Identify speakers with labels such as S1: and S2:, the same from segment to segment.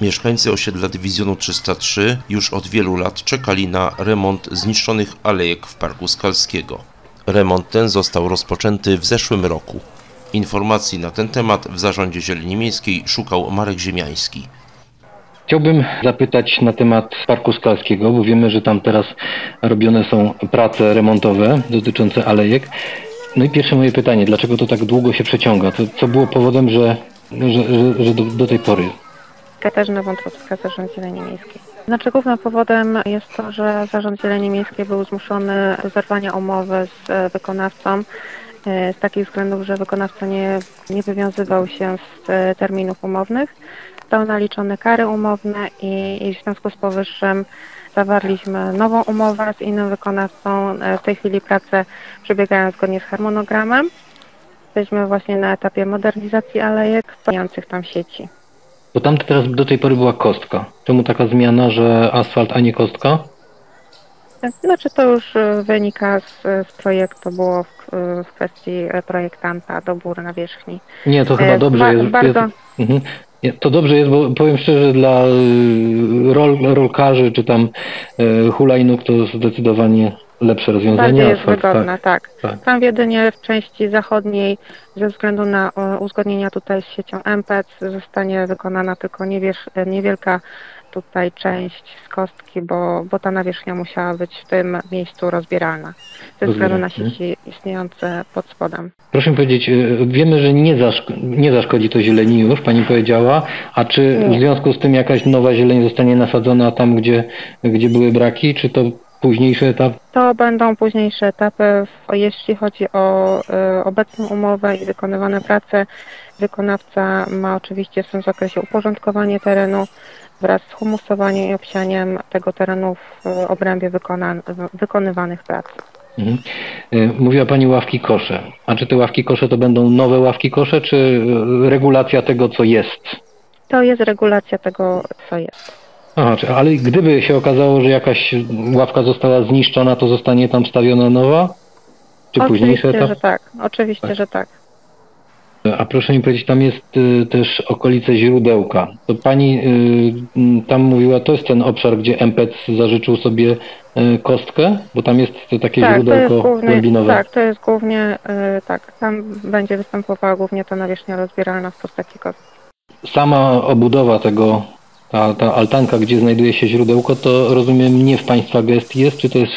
S1: Mieszkańcy osiedla Dywizjonu 303 już od wielu lat czekali na remont zniszczonych alejek w Parku Skalskiego. Remont ten został rozpoczęty w zeszłym roku. Informacji na ten temat w Zarządzie Zieleni Miejskiej szukał Marek Ziemiański.
S2: Chciałbym zapytać na temat Parku Skalskiego, bo wiemy, że tam teraz robione są prace remontowe dotyczące alejek. No i pierwsze moje pytanie, dlaczego to tak długo się przeciąga? Co było powodem, że do tej pory?
S3: Katarzyna Wątrowska, Zarząd Zieleni Miejskiej. Znaczy głównym powodem jest to, że Zarząd Zieleni Miejskiej był zmuszony do zerwania umowy z wykonawcą z takich względów, że wykonawca nie wywiązywał się z terminów umownych. Zostały naliczone kary umowne i w związku z powyższym zawarliśmy nową umowę z innym wykonawcą. W tej chwili prace przebiegają zgodnie z harmonogramem. Jesteśmy właśnie na etapie modernizacji alejek, spełniających tam sieci.
S2: Bo tam teraz do tej pory była kostka. Czemu taka zmiana, że asfalt, a nie kostka?
S3: Znaczy to już wynika z projektu, było w kwestii projektanta, dobór nawierzchni.
S2: Nie, to chyba dobrze jest. To dobrze jest, bo powiem szczerze, dla rolkarzy czy tam hulajnóg to zdecydowanie lepsze rozwiązanie.
S3: Bardziej jest wygodne, tak. Tam jedynie w części zachodniej ze względu na uzgodnienia tutaj z siecią MPEC zostanie wykonana tylko niewielka tutaj część z kostki, bo ta nawierzchnia musiała być w tym miejscu rozbieralna ze względu na sieci istniejące pod spodem.
S2: Proszę mi powiedzieć, wiemy, że nie zaszkodzi to zieleni już, pani powiedziała, a czy w związku z tym jakaś nowa zieleń zostanie nasadzona tam, gdzie były braki, czy to późniejszy etap?
S3: To będą późniejsze etapy. Jeśli chodzi o obecną umowę i wykonywane prace, wykonawca ma oczywiście w tym zakresie uporządkowanie terenu wraz z humusowaniem i obsianiem tego terenu w obrębie wykonywanych prac.
S2: Mówiła pani ławki kosze. A czy te ławki kosze to będą nowe ławki kosze, czy regulacja tego, co jest?
S3: To jest regulacja tego, co jest.
S2: Aha, ale gdyby się okazało, że jakaś ławka została zniszczona, to zostanie tam stawiona nowa? Czy późniejszy etap?
S3: Że tak. Oczywiście, że tak.
S2: A proszę mi powiedzieć, tam jest też okolice źródełka. To pani tam mówiła, to jest ten obszar, gdzie MPEC zażyczył sobie kostkę? Bo tam jest to takie źródełko głębinowe.
S3: Tak, to jest głównie, tam będzie występowała głównie ta nawierzchnia rozbieralna w postaci kostki.
S2: Sama obudowa tego, ta altanka, gdzie znajduje się źródełko, to rozumiem nie w państwa gestii jest, czy to jest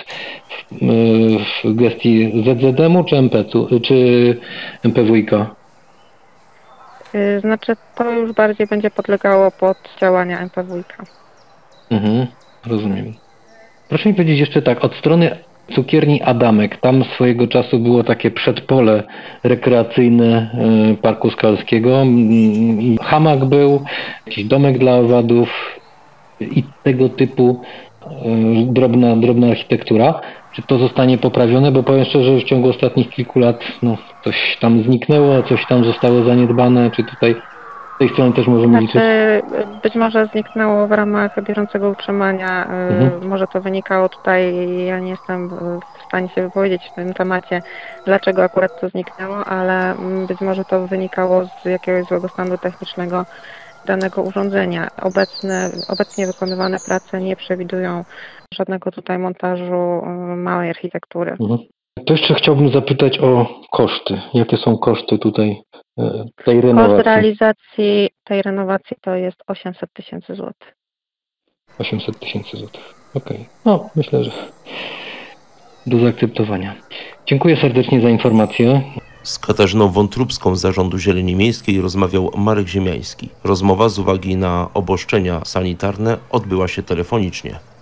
S2: w gestii ZZM-u, czy MPEC-u, czy MPWiK?
S3: Znaczy to już bardziej będzie podlegało pod działania MPWiK.
S2: Rozumiem. Proszę mi powiedzieć jeszcze tak, od strony cukierni Adamek, tam swojego czasu było takie przedpole rekreacyjne Parku Skalskiego. Hamak był, jakiś domek dla owadów i tego typu drobna architektura. Czy to zostanie poprawione? Bo powiem szczerze, że w ciągu ostatnich kilku lat coś tam zniknęło, coś tam zostało zaniedbane. Czy tutaj z tej strony też możemy liczyć?
S3: Być może zniknęło w ramach bieżącego utrzymania. Może to wynikało tutaj, ja nie jestem w stanie się wypowiedzieć w tym temacie, dlaczego akurat to zniknęło, ale być może to wynikało z jakiegoś złego stanu technicznego danego urządzenia. Obecnie wykonywane prace nie przewidują żadnego tutaj montażu małej architektury.
S2: To jeszcze chciałbym zapytać o koszty. Jakie są koszty tutaj tej renowacji?
S3: Koszt realizacji tej renowacji to jest 800 000 złotych.
S2: 800 000 złotych. Okej. No, myślę, że do zaakceptowania. Dziękuję serdecznie za informację.
S1: Z Katarzyną Wątróbską z Zarządu Zieleni Miejskiej rozmawiał Marek Ziemiański. Rozmowa z uwagi na obostrzenia sanitarne odbyła się telefonicznie.